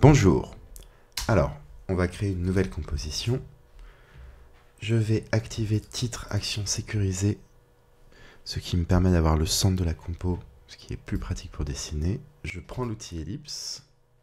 Bonjour. Alors, on va créer une nouvelle composition. Je vais activer titre action sécurisée, ce qui me permet d'avoir le centre de la compo, ce qui est plus pratique pour dessiner. Je prends l'outil ellipse,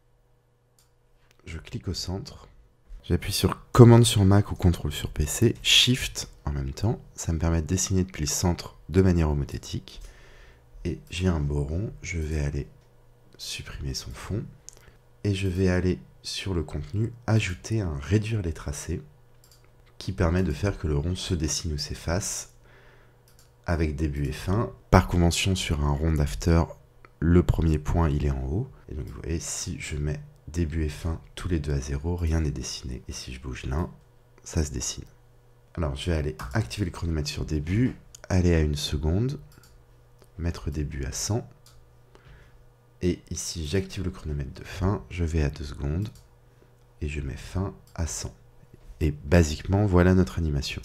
je clique au centre, j'appuie sur commande sur Mac ou contrôle sur PC, shift en même temps, ça me permet de dessiner depuis le centre de manière homothétique. Et j'ai un beau rond, je vais aller supprimer son fond, et je vais aller sur le contenu, ajouter un réduire les tracés, qui permet de faire que le rond se dessine ou s'efface avec début et fin. Par convention, sur un rond d'after, le premier point il est en haut. Et donc vous voyez, si je mets début et fin tous les deux à 0, rien n'est dessiné. Et si je bouge l'un, ça se dessine. Alors je vais aller activer le chronomètre sur début, aller à 1 seconde, mettre début à 100. Et ici j'active le chronomètre de fin, je vais à 2 secondes et je mets fin à 100. Et basiquement, voilà notre animation.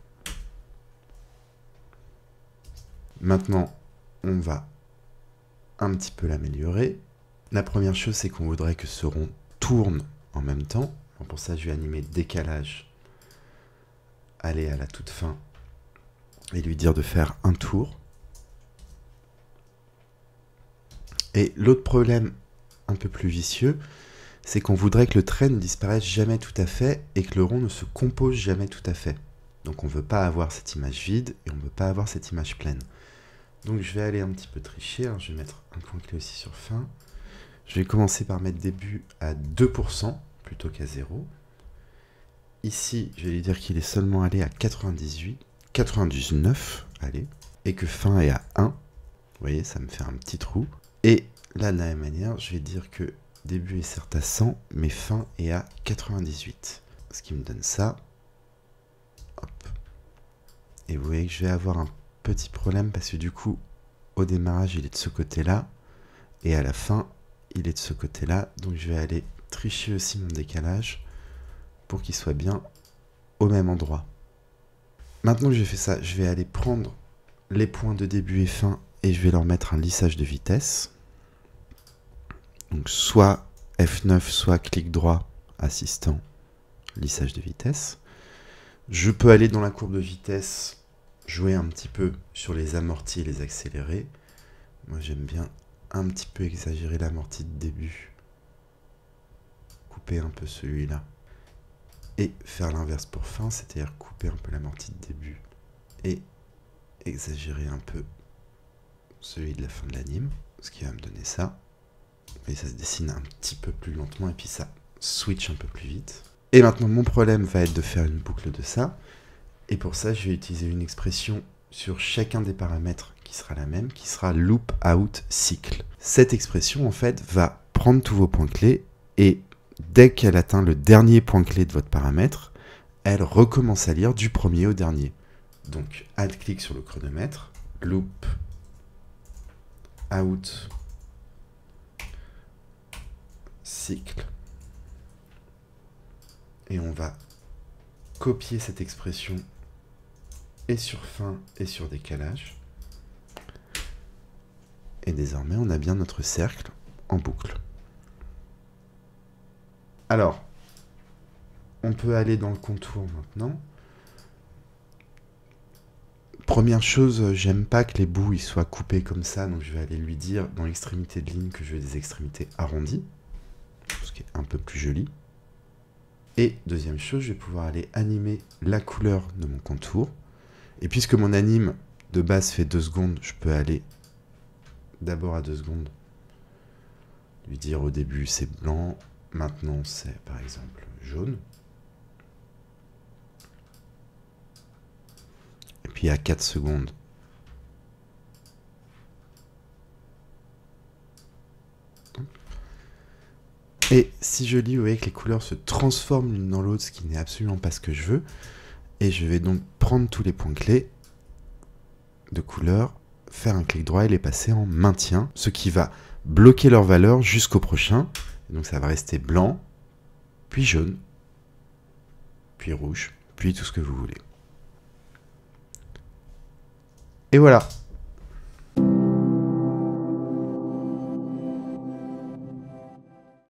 Maintenant, on va un petit peu l'améliorer. La première chose, c'est qu'on voudrait que ce rond tourne en même temps. Donc pour ça, je vais animer décalage, aller à la toute fin et lui dire de faire un tour. Et l'autre problème un peu plus vicieux, c'est qu'on voudrait que le trait ne disparaisse jamais tout à fait et que le rond ne se compose jamais tout à fait. Donc on ne veut pas avoir cette image vide et on ne veut pas avoir cette image pleine. Donc je vais aller un petit peu tricher, je vais mettre un point clé aussi sur fin. Je vais commencer par mettre début à 2% plutôt qu'à 0. Ici, je vais lui dire qu'il est seulement allé à 99, allez, et que fin est à 1. Vous voyez, ça me fait un petit trou. Et là, de la même manière, je vais dire que début est certes à 100, mais fin est à 98. Ce qui me donne ça. Hop. Et vous voyez que je vais avoir un petit problème parce que du coup, au démarrage, il est de ce côté-là. Et à la fin, il est de ce côté-là. Donc je vais aller tricher aussi mon décalage pour qu'il soit bien au même endroit. Maintenant que j'ai fait ça, je vais aller prendre les points de début et fin et je vais leur mettre un lissage de vitesse. Donc soit F9, soit clic droit, assistant, lissage de vitesse. Je peux aller dans la courbe de vitesse, jouer un petit peu sur les amortis et les accélérés. Moi j'aime bien un petit peu exagérer l'amorti de début. Couper un peu celui-là. Et faire l'inverse pour fin, c'est-à-dire couper un peu l'amorti de début et exagérer un peu celui de la fin de l'anime, ce qui va me donner ça. Et ça se dessine un petit peu plus lentement et puis ça switch un peu plus vite. Et maintenant mon problème va être de faire une boucle de ça. Et pour ça je vais utiliser une expression sur chacun des paramètres qui sera la même, qui sera loop out cycle. Cette expression en fait va prendre tous vos points clés et dès qu'elle atteint le dernier point clé de votre paramètre, elle recommence à lire du premier au dernier. Donc alt-clic sur le chronomètre, loop out cycle. Et on va copier cette expression et sur fin et sur décalage. Et désormais, on a bien notre cercle en boucle. Alors, on peut aller dans le contour maintenant. Première chose, j'aime pas que les bouts ils soient coupés comme ça, donc je vais aller lui dire dans l'extrémité de ligne que je veux des extrémités arrondies, ce qui est un peu plus joli. Et deuxième chose, je vais pouvoir aller animer la couleur de mon contour. Et puisque mon anime de base fait 2 secondes, je peux aller d'abord à 2 secondes, lui dire au début c'est blanc, maintenant c'est par exemple jaune. Et puis à 4 secondes, et si je lis, vous voyez que les couleurs se transforment l'une dans l'autre, ce qui n'est absolument pas ce que je veux. Et je vais donc prendre tous les points clés de couleur, faire un clic droit et les passer en maintien, ce qui va bloquer leur valeur jusqu'au prochain. Et donc ça va rester blanc, puis jaune, puis rouge, puis tout ce que vous voulez. Et voilà.